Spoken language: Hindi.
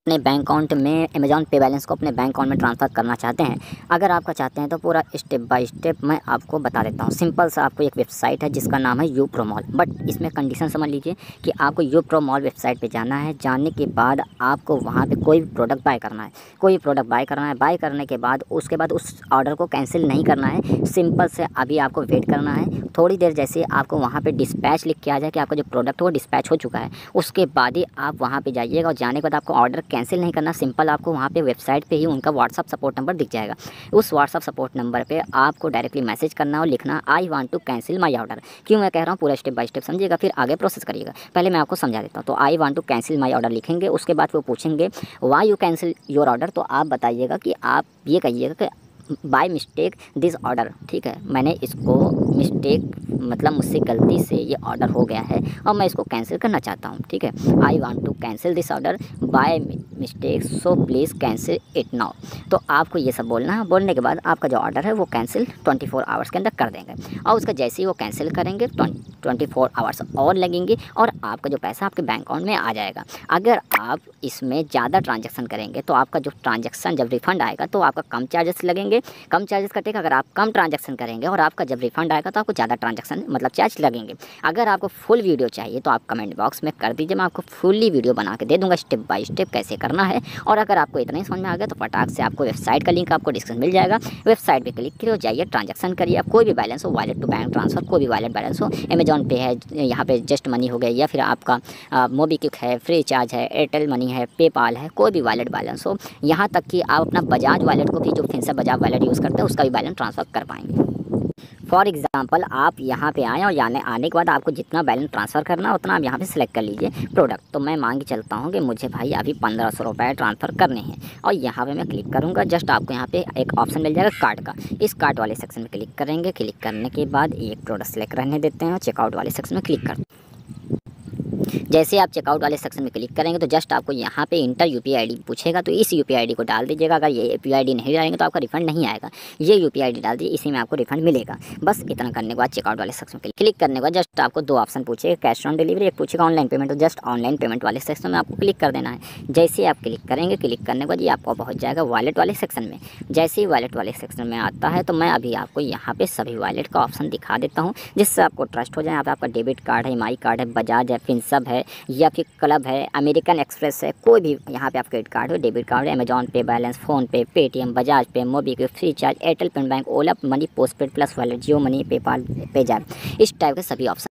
अपने बैंक अकाउंट में अमेज़ॉन पे बैलेंस को अपने बैंक अकाउंट में ट्रांसफ़र करना चाहते हैं। अगर आपका चाहते हैं तो पूरा स्टेप बाय स्टेप मैं आपको बता देता हूँ। सिंपल सा आपको एक वेबसाइट है जिसका नाम है यूप्रो मॉल, बट इसमें कंडीशन समझ लीजिए कि आपको यूप्रो मॉल वेबसाइट पे जाना है। जाने के बाद आपको वहाँ पे कोई भी प्रोडक्ट बाय करना है, बाय करने के बाद उसके बाद उस ऑर्डर को कैंसिल नहीं करना है। सिंपल से अभी आपको वेट करना है थोड़ी देर, जैसे आपको वहाँ पे डिस्पैच लिख के आ जाए कि आपका जो प्रोडक्ट है वो डिस्पैच हो चुका है, उसके बाद ही आप वहाँ पे जाइएगा। और जाने के बाद आपको ऑर्डर कैंसिल नहीं करना, सिंपल आपको वहाँ पे वेबसाइट पे ही उनका व्हाट्सअप सपोर्ट नंबर दिख जाएगा। उस व्हाट्सअप सपोर्ट नंबर पे आपको डायरेक्टली मैसेज करना और लिखना I want to cancel my order. क्यों मैं कह रहा हूँ, पूरा स्टेप बाय स्टेप समझिएगा, फिर आगे प्रोसेस करिएगा। पहले मैं आपको समझा देता हूँ। तो I want to cancel my order लिखेंगे, उसके बाद वो पूछेंगे why you cancel your order. तो आप बताइएगा कि आप ये कहिएगा कि बाय मिस्टेक दिस ऑर्डर, ठीक है, मैंने इसको मिस्टेक मतलब मुझसे गलती से ये ऑर्डर हो गया है और मैं इसको कैंसिल करना चाहता हूँ, ठीक है। I want to cancel this order by mistake, so please cancel it now. तो आपको ये सब बोलना है। बोलने के बाद आपका जो ऑर्डर है वो कैंसिल 24 आवर्स के अंदर कर देंगे। और उसका जैसे ही वो कैंसिल करेंगे 24 आवर्स और लगेंगे और आपका जो पैसा आपके बैंक अकाउंट में आ जाएगा। अगर आप इसमें ज़्यादा ट्रांजैक्शन करेंगे तो आपका जो ट्रांजैक्शन जब रिफ़ंड आएगा तो आपका कम चार्जेस लगेंगे, कम चार्जेस कटेगा। अगर आप कम ट्रांजैक्शन करेंगे और आपका जब रिफ़ंड आएगा तो आपको ज़्यादा ट्रांजैक्शन मतलब चार्ज लगेंगे। अगर आपको फुल वीडियो चाहिए तो आप कमेंट बॉक्स में कर दीजिए, मैं आपको फुल्ली वीडियो बना के दे दूँगा स्टेप बाय स्टेप कैसे करना है। और अगर आपको इतना ही समझ में आ गया तो फटाक से आपको वेबसाइट का लिंक आपको डिस्क्रिप्शन मिल जाएगा। वेबसाइट पे क्लिक करिए और जाइए ट्रांजैक्शन करिए। आप कोई भी बैलेंस हो, वॉलेट टू बैंक ट्रांसफ़र, कोई भी वॉलेट बैलेंस हो, अमेज़ॉन पे है, यहाँ पे जस्ट मनी हो गया, या फिर आपका मोबीक्विक है, फ्री चार्ज है, एयरटेल मनी है, पेपाल है, कोई भी वॉलेट बैलेंस हो, यहाँ तक कि आप अपना बजाज वॉलेट को भी, जो फिनसर्व बजाज वॉलेट यूज़ करते हैं, उसका भी बैलेंस ट्रांसफ़र कर पाएंगे। फॉर एग्जांपल आप यहाँ पे आएँ और आने के बाद आपको जितना बैलेंस ट्रांसफ़र करना है उतना आप यहाँ पे सिलेक्ट कर लीजिए प्रोडक्ट। तो मैं मान के चलता हूँ कि मुझे भाई अभी 1500 रुपये ट्रांसफ़र करने हैं और यहाँ पे मैं क्लिक करूँगा। जस्ट आपको यहाँ पे एक ऑप्शन मिल जाएगा कार्ट का, इस कार्ट वाले सेक्शन में क्लिक करेंगे। क्लिक करने के बाद एक प्रोडक्ट सेलेक्ट रहने देते हैं और चेकआउट वाले सेक्शन में क्लिक करते हैं। जैसे आप चेकआउट वाले सेक्शन में क्लिक करेंगे तो जस्ट आपको यहाँ पे इंटर यूपीआई आईडी पूछेगा, तो इस यूपीआई आईडी को डाल दीजिएगा। अगर ये यूपीआई आईडी नहीं डालेंगे तो आपका रिफंड नहीं आएगा। ये यूपीआई आईडी डाल दीजिए, इसी में आपको रिफंड मिलेगा। बस इतना करने के बाद चेकआउट वाले सेक्शन में क्लिक करने के बाद जस्ट आपको दो ऑप्शन पूछेगा, कैश ऑन डिलीवरी, एक पूछेगा ऑनलाइन पेमेंट। तो जस्ट ऑनलाइन पेमेंट वाले सेक्शन में आपको क्लिक कर देना है। जैसे आप क्लिक करेंगे, क्लिक करने के बाद ये आपको पहुँच जाएगा वॉलेट वाले सेक्शन में। जैसे ही वॉलेट वाले सेक्शन में आता है तो मैं अभी आपको यहाँ पे सभी वॉलेट का ऑप्शन दिखा देता हूँ जिससे आपको ट्रस्ट हो जाए। यहाँ पे आपका डेबिट कार्ड है, EMI कार्ड है, बजाज है, फिनसर्व है, या फिर क्लब है, अमेरिकन एक्सप्रेस है, कोई भी यहाँ पे आप क्रेडिट कार्ड हो, डेबिट कार्ड है, Amazon pay balance, PhonePe, Paytm, Bajaj pay, MobiKwik, Freecharge, Airtel payment bank, Ola money, postpaid plus wallet, Jio money, PayPal, PayZapp, इस टाइप के सभी ऑप्शन